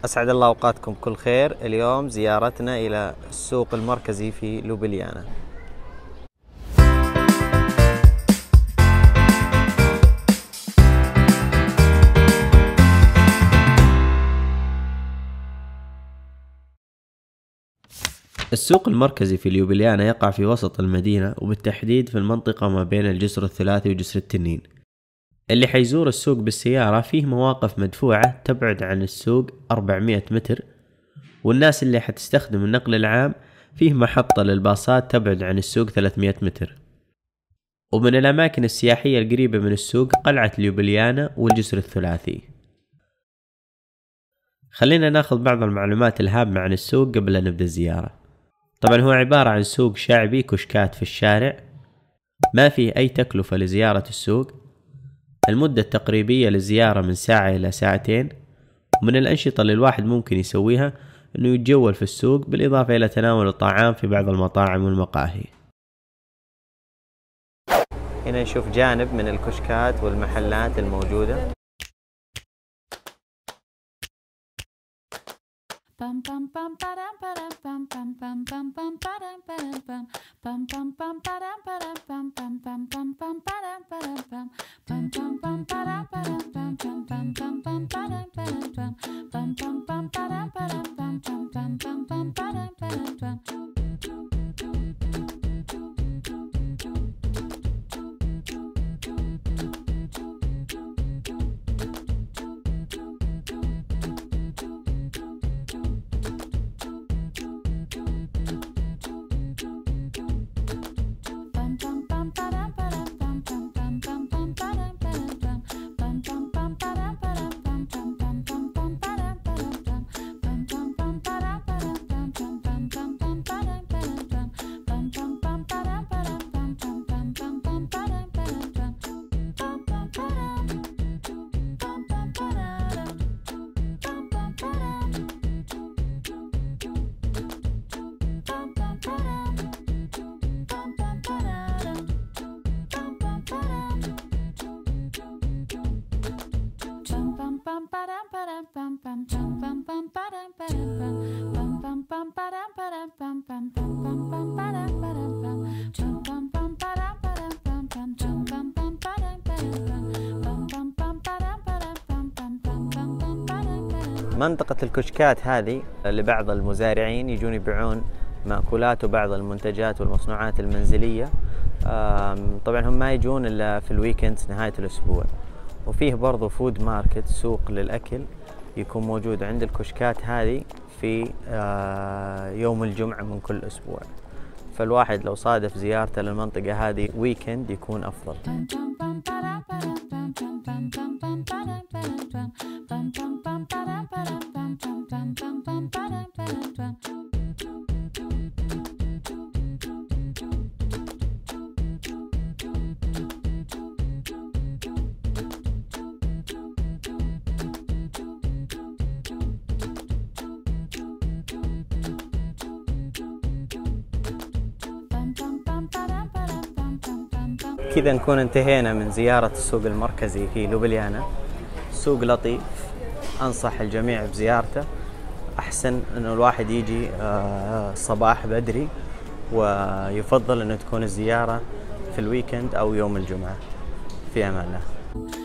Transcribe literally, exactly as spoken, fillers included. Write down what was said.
أسعد الله أوقاتكم كل خير. اليوم زيارتنا إلى السوق المركزي في لوبليانا. السوق المركزي في لوبليانا يقع في وسط المدينة، وبالتحديد في المنطقة ما بين الجسر الثلاثي وجسر التنين. اللي حيزور السوق بالسيارة فيه مواقف مدفوعة تبعد عن السوق أربعمائة متر، والناس اللي حتستخدم النقل العام فيه محطة للباصات تبعد عن السوق ثلاثمائة متر. ومن الأماكن السياحية القريبة من السوق قلعة لوبليانا والجسر الثلاثي. خلينا ناخذ بعض المعلومات الهامة عن السوق قبل أن نبدأ الزيارة. طبعا هو عبارة عن سوق شعبي، كشكات في الشارع، ما فيه أي تكلفة لزيارة السوق. المدة التقريبية للزيارة من ساعة إلى ساعتين. ومن الأنشطة اللي الواحد ممكن يسويها أنه يتجول في السوق، بالإضافة إلى تناول الطعام في بعض المطاعم والمقاهي. هنا نشوف جانب من الكشكات والمحلات الموجودة. منطقة الكشكات هذه لبعض المزارعين يجون يبيعون مأكولات وبعض المنتجات والمصنوعات المنزلية. طبعا هم ما يجون إلا في الويكند نهاية الأسبوع. وفيه برضو فود ماركت، سوق للأكل، يكون موجود عند الكشكات هذه في يوم الجمعة من كل أسبوع. فالواحد لو صادف زيارته للمنطقة هذه ويكند يكون أفضل. كذا نكون انتهينا من زيارة السوق المركزي في لوبليانا. سوق لطيف، أنصح الجميع بزيارته. أحسن أنه الواحد يجي الصباح بدري، ويفضل أنه تكون الزيارة في الويكند أو يوم الجمعة. في أمان الله.